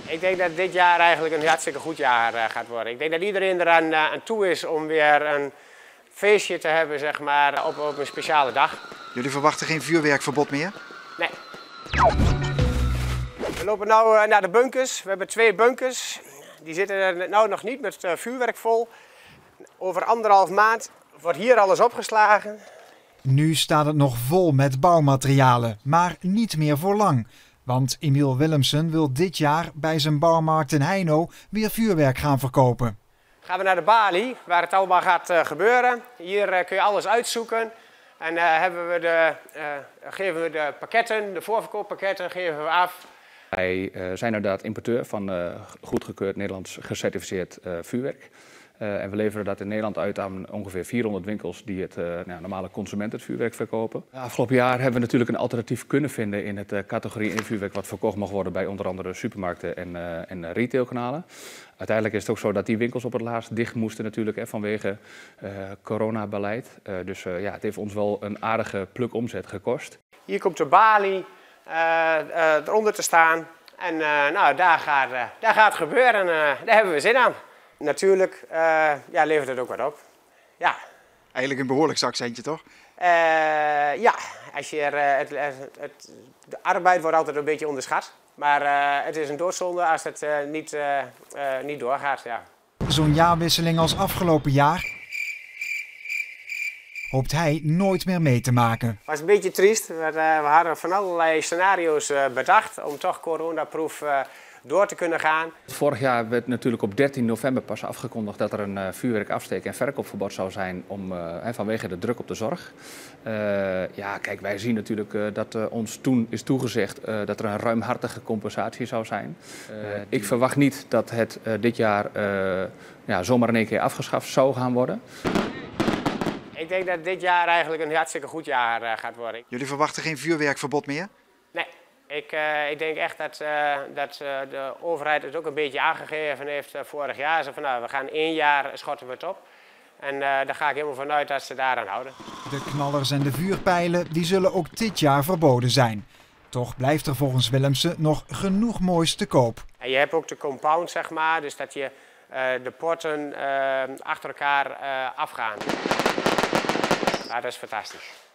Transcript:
Ik denk dat dit jaar eigenlijk een hartstikke goed jaar gaat worden. Ik denk dat iedereen eraan aan toe is om weer een feestje te hebben, zeg maar, op een speciale dag. Jullie verwachten geen vuurwerkverbod meer? Nee. We lopen nu naar de bunkers. We hebben 2 bunkers. Die zitten er nou nog niet met vuurwerk vol. Over 1,5 maand wordt hier alles opgeslagen. Nu staat het nog vol met bouwmaterialen, maar niet meer voor lang. Want Emiel Willemsen wil dit jaar bij zijn bouwmarkt in Heino weer vuurwerk gaan verkopen. Gaan we naar de balie, waar het allemaal gaat gebeuren. Hier kun je alles uitzoeken. En geven we de pakketten, de voorverkooppakketten, geven we af. Wij zijn inderdaad importeur van goedgekeurd Nederlands gecertificeerd vuurwerk. En we leveren dat in Nederland uit aan ongeveer 400 winkels die het normale consumenten het vuurwerk verkopen. Afgelopen jaar hebben we natuurlijk een alternatief kunnen vinden in het categorie in vuurwerk wat verkocht mag worden bij onder andere supermarkten en retailkanalen. Uiteindelijk is het ook zo dat die winkels op het laatst dicht moesten natuurlijk vanwege coronabeleid. Dus het heeft ons wel een aardige pluk omzet gekost. Hier komt de balie eronder te staan. En daar gaat het gebeuren. Daar hebben we zin aan. Natuurlijk levert het ook wat op. Ja. Eigenlijk een behoorlijk zakcentje, toch? Ja, de arbeid wordt altijd een beetje onderschat. Maar het is een doodzonde als het niet doorgaat. Ja. Zo'n jaarwisseling als afgelopen jaar hoopt hij nooit meer mee te maken. Het was een beetje triest. We hadden van allerlei scenario's bedacht om toch coronaproof door te kunnen gaan. Vorig jaar werd natuurlijk op 13 november pas afgekondigd dat er een vuurwerk afsteek- en verkoopverbod zou zijn vanwege de druk op de zorg. Kijk, wij zien natuurlijk dat ons toen is toegezegd dat er een ruimhartige compensatie zou zijn. Ik verwacht niet dat het dit jaar zomaar in één keer afgeschaft zou gaan worden. Ik denk dat dit jaar eigenlijk een hartstikke goed jaar gaat worden. Jullie verwachten geen vuurwerkverbod meer? Nee. Ik denk echt dat de overheid het ook een beetje aangegeven heeft vorig jaar. Ze van, we gaan 1 jaar schotten we het op. En daar ga ik helemaal vanuit dat ze daaraan houden. De knallers en de vuurpijlen die zullen ook dit jaar verboden zijn. Toch blijft er volgens Willemsen nog genoeg moois te koop. En je hebt ook de compound, zeg maar, dus dat je de potten achter elkaar afgaan. Dat is fantastisch.